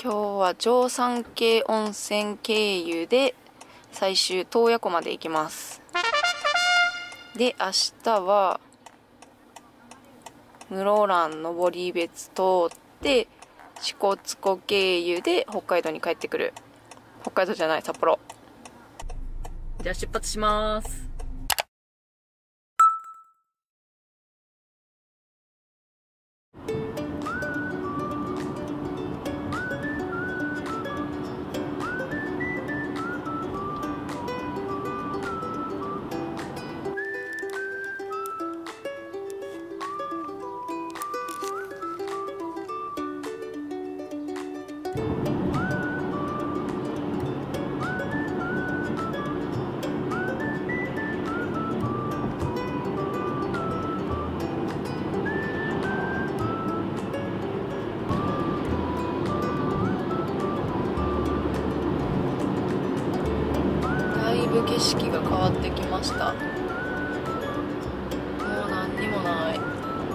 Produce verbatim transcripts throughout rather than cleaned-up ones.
今日は定山渓温泉経由で最終洞爺湖まで行きます。で、明日は室蘭登別通って支笏湖経由で北海道に帰ってくる。北海道じゃない、札幌。じゃあ出発します。景色が変わってきました。もう何にもない。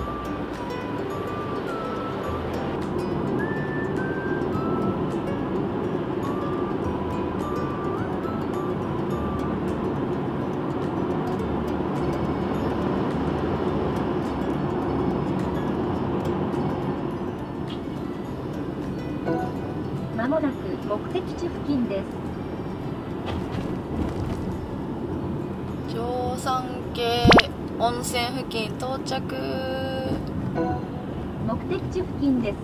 まもなく目的地付近です。 定山渓温泉付近到着。 目的地付近です。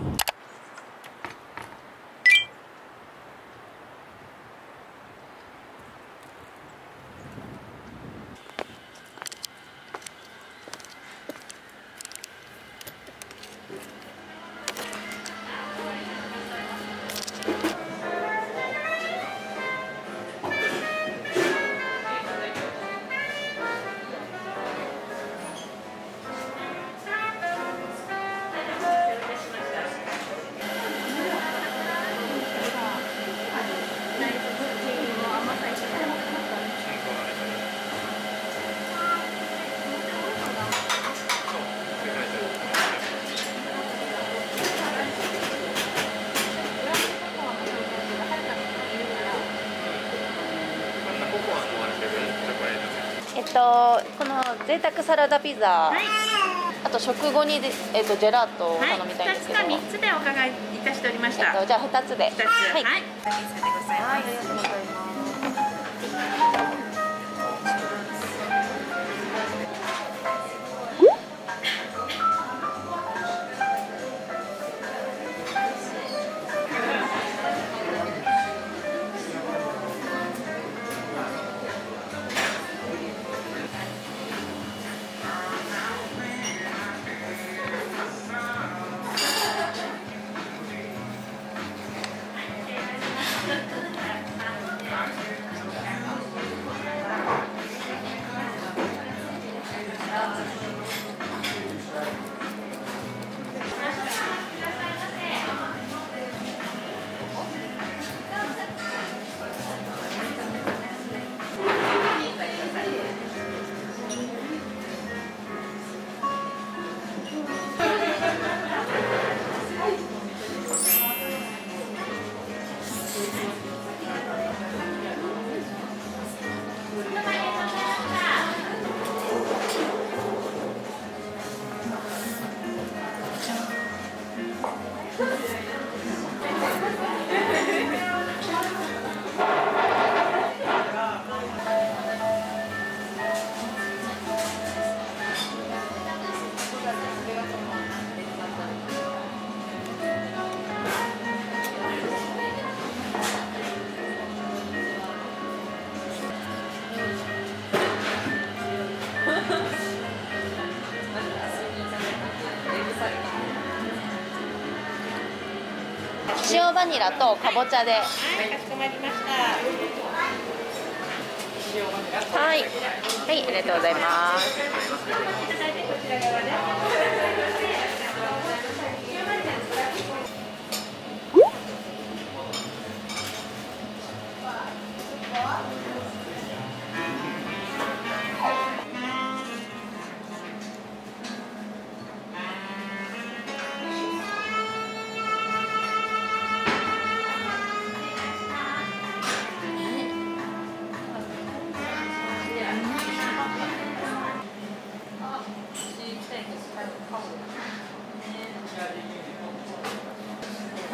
えっと、この贅沢サラダピザ、はい、あと食後にで、えっと、ジェラートを頼みたいんですけど、 はい、ふたつかみっつでお伺いいたしておりました。 えっと、じゃあふたつで。 ふたつ、はい、はい、お水でございます。はい、ありがとうございます。 塩バニラとかぼちゃで。はい、 かしこまりました。 はい、はい、ありがとうございます。 いただいてこちら側で。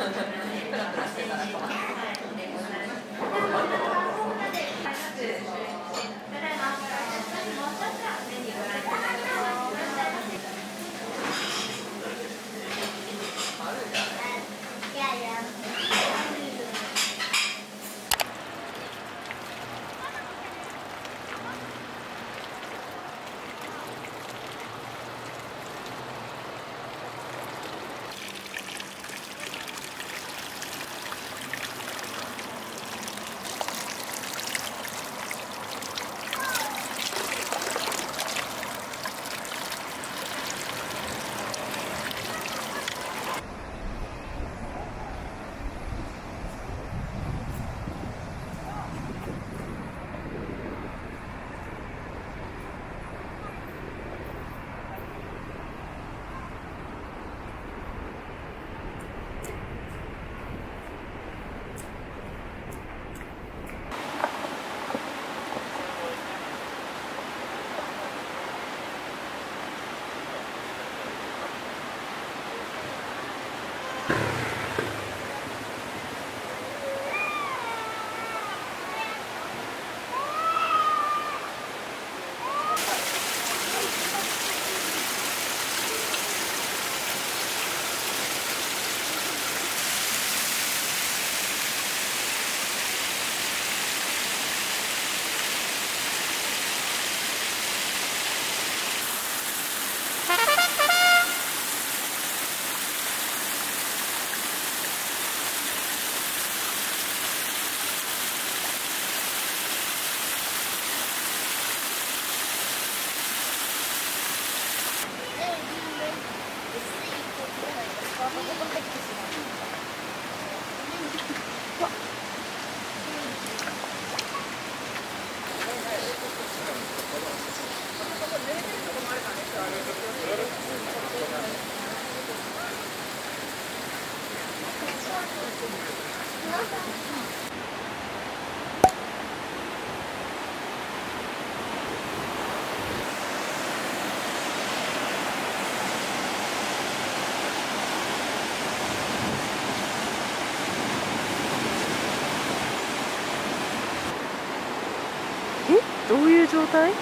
どういう状態？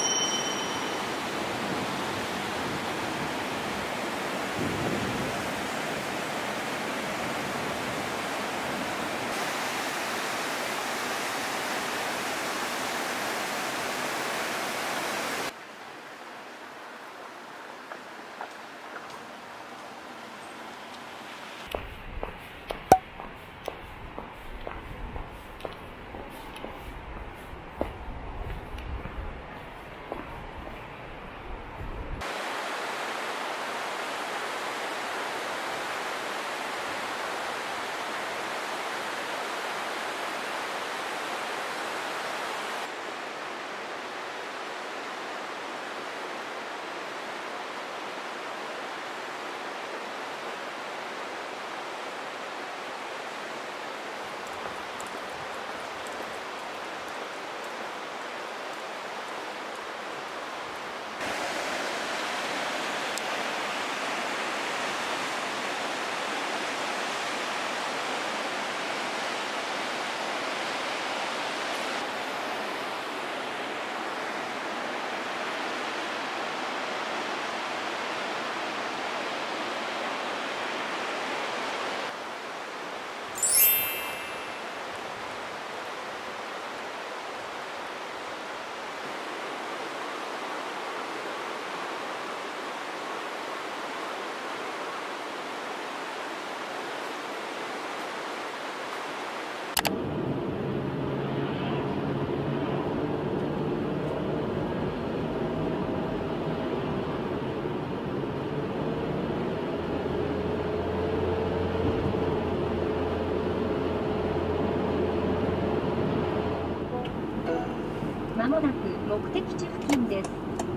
まもなく目的地付近です。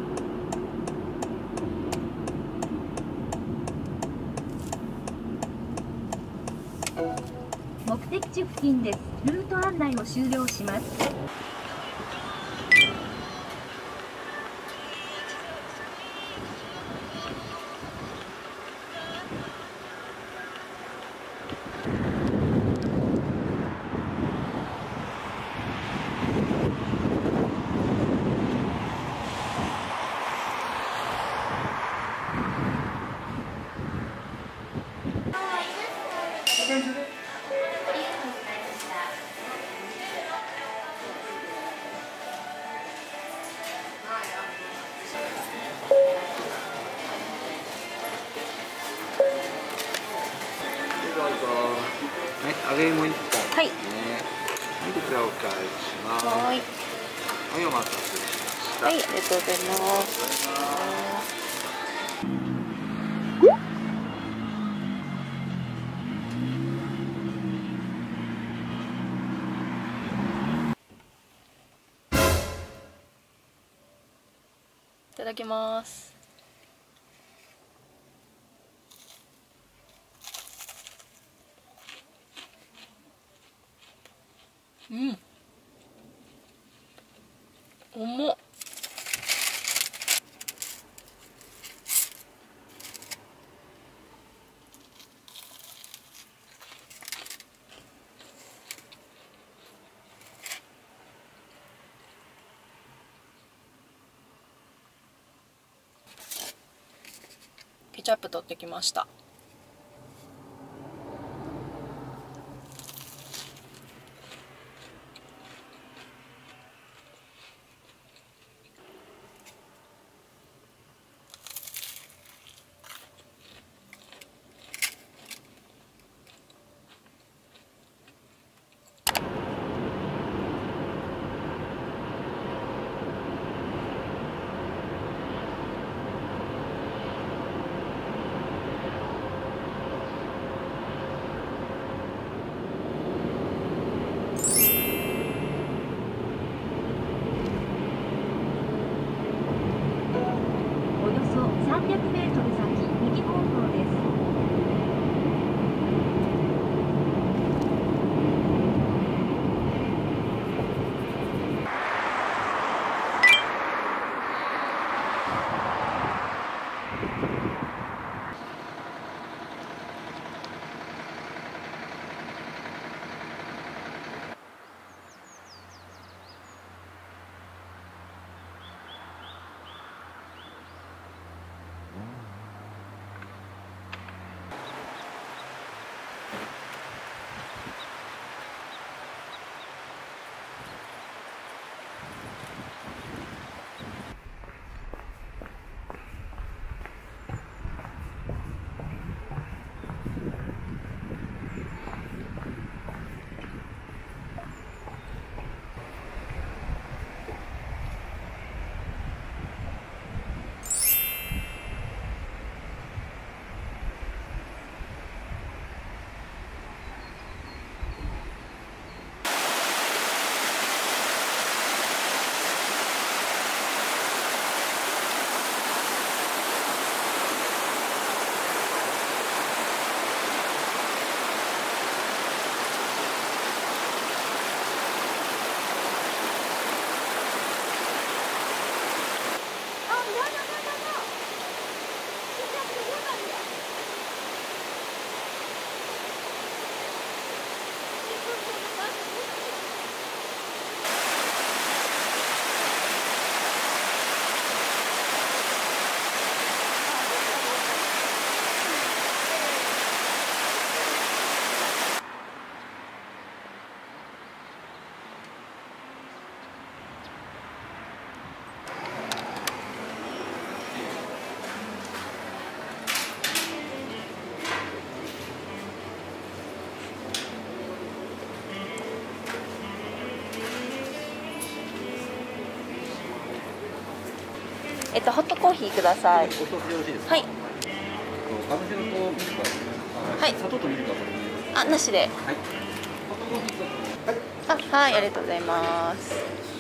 目的地付近です。ルート案内を終了します。 揚げ芋一本。 はい。 ね。はい、こちらお返しします。 はい。 はい、お待たせしました。 はい、ありがとうございます。いただきます。うん。重っ。ケチャップ取ってきました。 およそさんびゃくメートル先、右方向です。 えっとホットコーヒーください。 お一つよろしいですか。 はい。 カプセルとミルクは、 はい。 砂糖とミルクはこれで。 あ、なしで。 はい。ホットコーヒーと。はい。 あ、はい、ありがとうございます。